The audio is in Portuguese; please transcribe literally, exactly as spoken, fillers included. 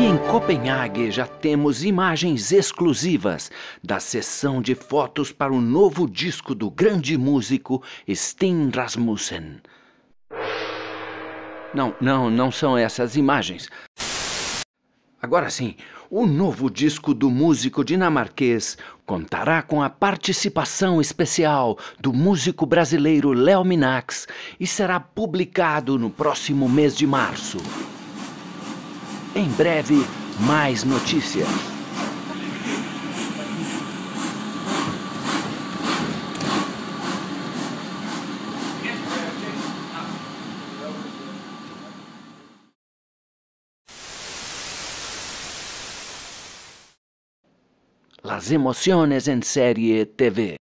em Copenhague já temos imagens exclusivas da sessão de fotos para o novo disco do grande músico Steen Rasmussen. Não, não, não são essas imagens. Agora sim, o novo disco do músico dinamarquês contará com a participação especial do músico brasileiro Léo Minax e será publicado no próximo mês de março. Em breve, mais notícias. Las emociones en serie T V.